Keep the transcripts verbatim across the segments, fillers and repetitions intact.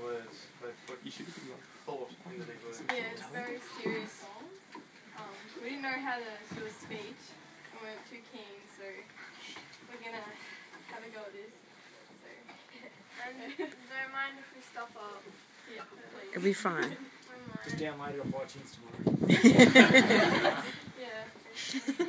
words. They put You should be thought into these words. Yeah, it's a very serious song. Um, we didn't know how to do a speech, and we weren't too keen, so we're gonna have a go at this. So, and don't mind if we stop up. Yeah, please. It'll be fine. Just download it off iTunes tomorrow. Yeah.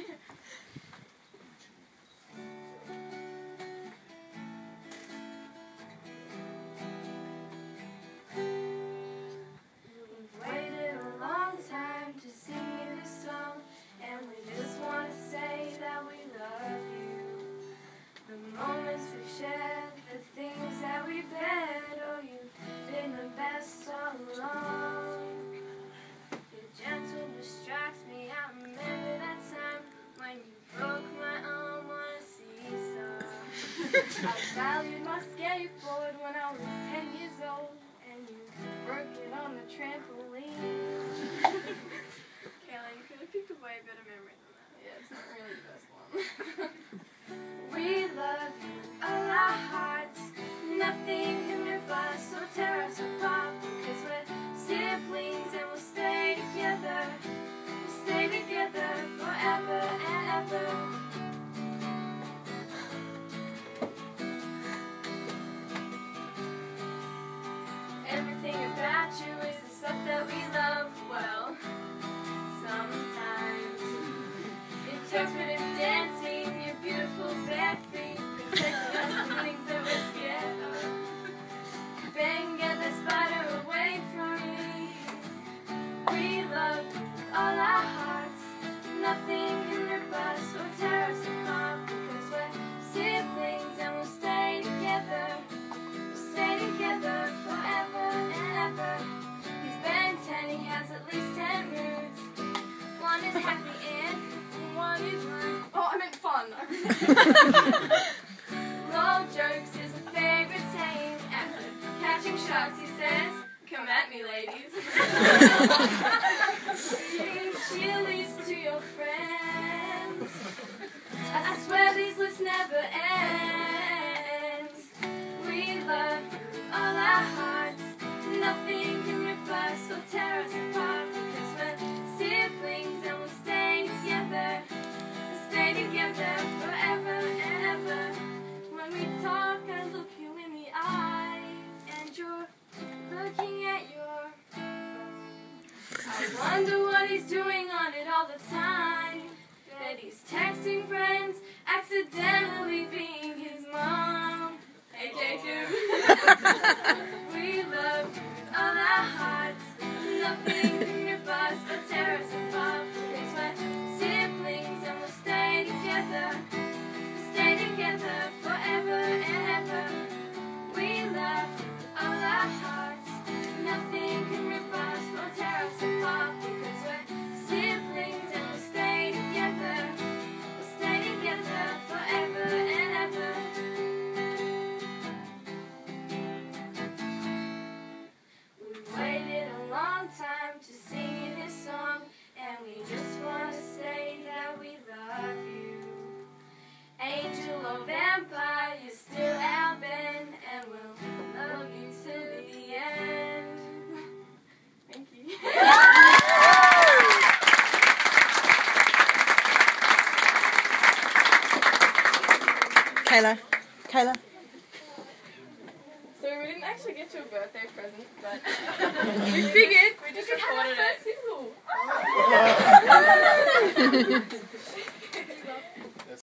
I valued my skateboard when I was ten years old, and you broke it on the trampoline. Kayla, you could have picked a way better memory than that. Yeah, it's not really the best one. We love you, all our hearts. Nothing can rip us or tear us apart, because we're siblings and we'll stay together. We'll stay together forever and ever. That we love well, sometimes interpretive dancing, your beautiful bare feet, protecting us from things that we're scared of. Bang, get the spider away from me. We love all our hearts. Nothing can rip us or tear us apart, because we're siblings and we'll stay together. We'll stay together forever and ever. He has at least ten moods. One is happy and one is rude. Oh, I meant fun. Lol jokes is a favorite saying. After catching sharks, he says, "Come at me, ladies." Eating chilies to your friends. I swear these lists never end. We love all our hearts. Nothing can rip us or tear us apart, because we're siblings and we'll stay together. We'll stay together forever and ever. When we talk, I look you in the eye, and you're looking at your phone. I wonder what he's doing on it all the time. That he's texting friends, accidentally being his mom. Hey, Jacob. We love all our hearts. Nothing can rip us or tear us apart, because we're siblings and we'll stay together. We'll stay together forever and ever. We love all our hearts. Nothing can rip us or tear us apart, because we're siblings and we'll stay together. We'll stay together forever and ever. Time to sing you this song, and we just want to say that we love you. Angel or vampire, you're still our Ben, and we'll love you to the end. Thank you. Kayla, Kayla. So we didn't actually get you a birthday present, but we figured we just recorded it.